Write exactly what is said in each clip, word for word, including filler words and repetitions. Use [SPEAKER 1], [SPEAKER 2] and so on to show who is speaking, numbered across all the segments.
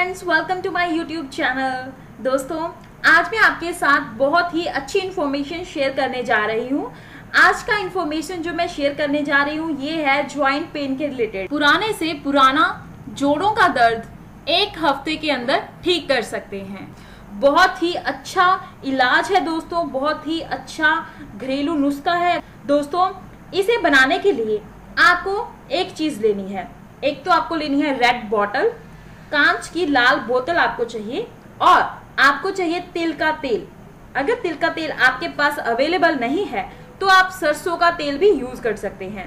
[SPEAKER 1] Friends, welcome to my YouTube channel. दोस्तों, आज मैं आपके साथ बहुत ही अच्छी इन्फॉर्मेशन शेयर करने जा रही हूँ। आज का इन्फॉर्मेशन जो मैं शेयर करने जा रही हूँ ये है जॉइंट पेन के रिलेटेड। पुराने से पुराना जोड़ों का दर्द एक हफ्ते के अंदर ठीक कर सकते हैं। बहुत ही अच्छा इलाज है दोस्तों, बहुत ही अच्छा घरेलू नुस्खा है दोस्तों। इसे बनाने के लिए आपको एक चीज लेनी है। एक तो आपको लेनी है रेड बॉटल, कांच की लाल बोतल आपको चाहिए, और आपको चाहिए तिल का तेल। अगर तिल का तेल आपके पास अवेलेबल नहीं है तो आप सरसों का तेल भी यूज कर सकते हैं।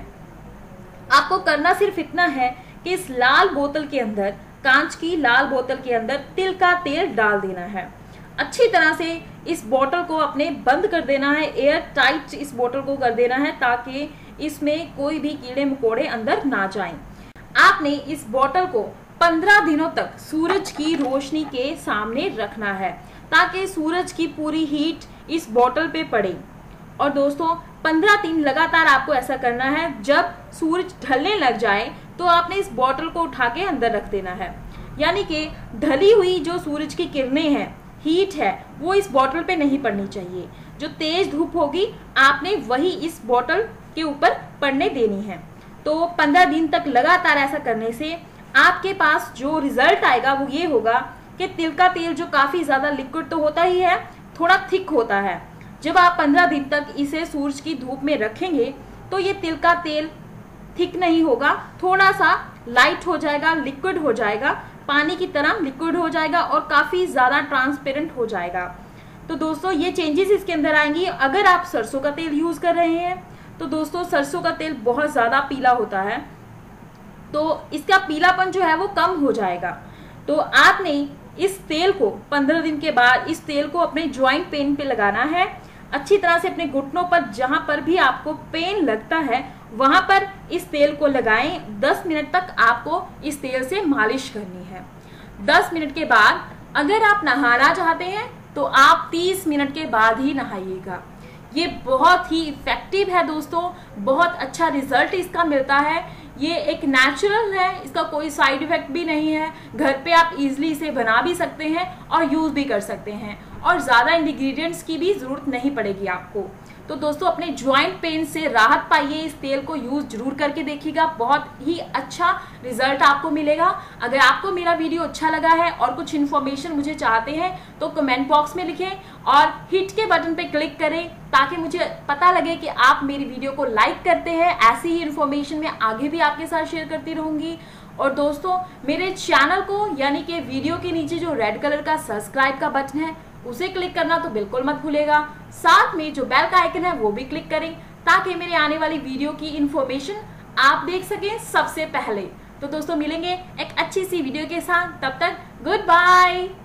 [SPEAKER 1] आपको करना सिर्फ इतना है कि इस लाल बोतल के अंदर, कांच की लाल बोतल के अंदर तिल का तेल डाल देना है। अच्छी तरह से इस बोतल को अपने बंद कर देना है, एयर टाइट इस बोतल को कर देना है ताकि इसमें कोई भी कीड़े मकोड़े अंदर ना जाएं। आपने इस बोतल को पंद्रह दिनों तक सूरज की रोशनी के सामने रखना है ताकि सूरज की पूरी हीट इस बोतल पे पड़े। और दोस्तों, पंद्रह दिन लगातार आपको ऐसा करना है। जब सूरज ढलने लग जाए तो आपने इस बोतल को उठा के अंदर रख देना है, यानी कि ढली हुई जो सूरज की किरणें हैं, हीट है, वो इस बोतल पे नहीं पड़नी चाहिए। जो तेज धूप होगी आपने वही इस बोतल के ऊपर पड़ने देनी है। तो पंद्रह दिन तक लगातार ऐसा करने से आपके पास जो रिजल्ट आएगा वो ये होगा कि तिल का तेल जो काफी ज्यादा लिक्विड तो होता ही है, थोड़ा थिक होता है। जब आप पंद्रह दिन तक इसे सूरज की धूप में रखेंगे तो ये तिल का तेल थिक नहीं होगा, थोड़ा सा लाइट हो जाएगा, लिक्विड हो जाएगा, पानी की तरह लिक्विड हो जाएगा और काफी ज्यादा ट्रांसपेरेंट हो जाएगा। तो दोस्तों, ये चेंजेस इसके अंदर आएंगी। अगर आप सरसों का तेल यूज कर रहे हैं तो दोस्तों, सरसों का तेल बहुत ज्यादा पीला होता है, तो इसका पीलापन जो है वो कम हो जाएगा। तो आपने इस तेल को पंद्रह दिन के बाद इस तेल को अपने जॉइंट पेन पे लगाना है। अच्छी तरह से अपने घुटनों पर, जहां पर भी आपको पेन लगता है वहां पर इस तेल को लगाएं। दस मिनट तक आपको इस तेल से मालिश करनी है। दस मिनट के बाद अगर आप नहाना चाहते हैं तो आप तीस मिनट के बाद ही नहाइएगा। ये बहुत ही इफेक्टिव है दोस्तों, बहुत अच्छा रिजल्ट इसका मिलता है। ये एक नेचुरल है, इसका कोई साइड इफेक्ट भी नहीं है। घर पे आप इजीली इसे बना भी सकते हैं और यूज भी कर सकते हैं, और ज्यादा इंग्रेडिएंट्स की भी जरूरत नहीं पड़ेगी आपको। तो दोस्तों, अपने जॉइंट पेन से राहत पाइए। इस तेल को यूज जरूर करके देखिएगा, बहुत ही अच्छा रिजल्ट आपको मिलेगा। अगर आपको मेरा वीडियो अच्छा लगा है और कुछ इन्फॉर्मेशन मुझे चाहते हैं तो कमेंट बॉक्स में लिखें और हिट के बटन पे क्लिक करें ताकि मुझे पता लगे कि आप मेरी वीडियो को लाइक करते हैं। ऐसी ही इन्फॉर्मेशन मैं आगे भी आपके साथ शेयर करती रहूंगी। और दोस्तों, मेरे चैनल को, यानी कि वीडियो के नीचे जो रेड कलर का सब्सक्राइब का बटन है उसे क्लिक करना तो बिल्कुल मत भूलेगा। साथ में जो बेल का आइकन है वो भी क्लिक करें ताकि मेरे आने वाली वीडियो की इन्फॉर्मेशन आप देख सकें सबसे पहले। तो दोस्तों, मिलेंगे एक अच्छी सी वीडियो के साथ, तब तक गुड बाय।